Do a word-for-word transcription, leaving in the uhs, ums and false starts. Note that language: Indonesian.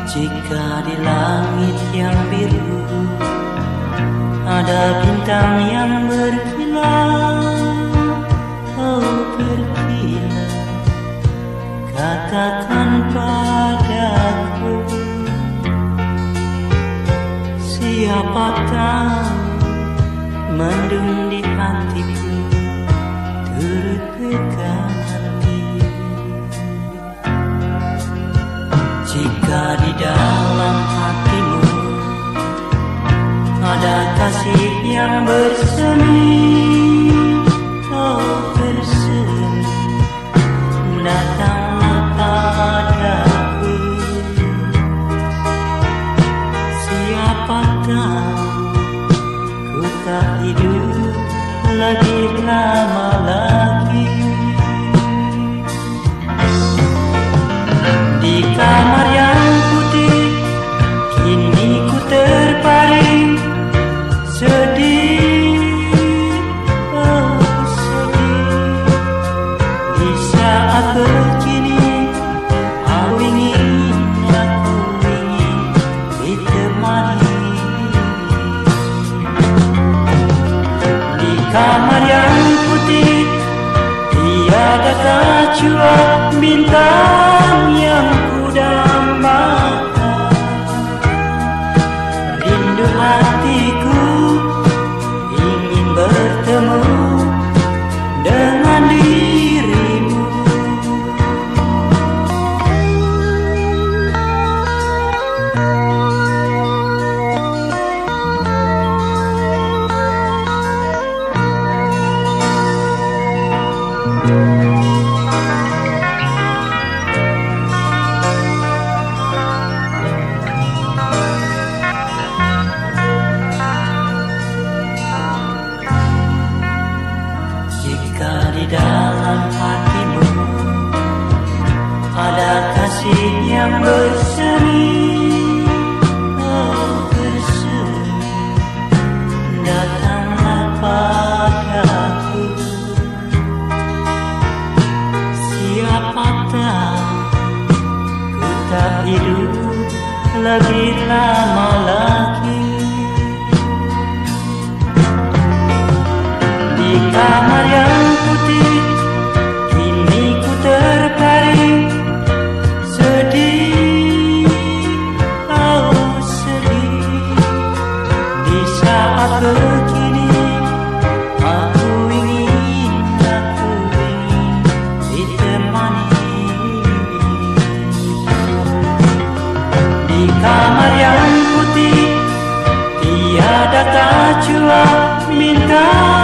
Jika di langit yang biru ada bintang yang berkilau, oh berkilau, katakan padaku, siapa tahu mendung di hatiku turut berganti. Jika di dalam hatimu ada kasih yang bersemi, oh bersemi, datanglah padaku, siapa tahu ku tak hidup lagi lama lagi. Di kamar yang putih kini ku terbaring sedih, oh sedih. Di saat begini aku ingin, aku ingin ditemani. Di kamar yang putih tiada kacua bintang yang kudambakan. Rindu hatiku ingin bertemu dengan dirimu. Jika di dalam hatimu ada kasih yang bersemi, oh bersemi, datanglah padaku, siapa tahu ku tak hidup lagi lama lagi. Di kamar yang putih kini ku terbaring sedih, oh sedih. Di saat begini aku ingin, aku ingin ditemani. Di kamar yang putih tiada kacua bintang